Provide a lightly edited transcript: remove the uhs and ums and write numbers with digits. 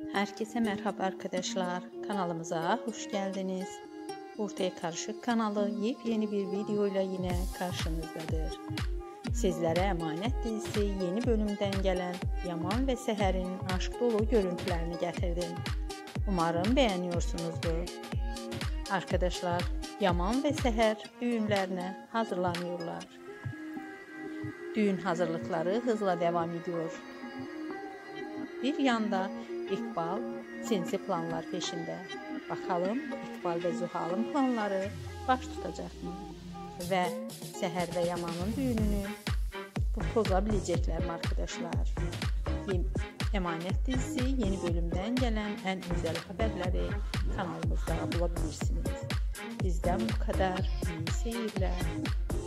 Herkese merhaba arkadaşlar. Kanalımıza hoş geldiniz. Ortaya Karışık kanalı yepyeni bir videoyla yine karşınızdadır. Sizlere Emanet dizisi yeni bölümden gelen Yaman ve Seher'in aşk dolu görüntülerini getirdim. Umarım beğeniyorsunuzdur. Arkadaşlar, Yaman ve Seher düğünlerine hazırlanıyorlar. Düğün hazırlıkları hızla devam ediyor. Bir yanda İkbal sinsi planlar peşinde. Bakalım İkbal ve Zuhal'ın planları baş tutacak mı? Ve Seher ve Yaman'ın düğününü bozabilecekler mi arkadaşlar? Emanet dizisi yeni bölümden gelen en özel haberleri kanalımızda bulabilirsiniz. Bizden bu kadar. İyi seyirler.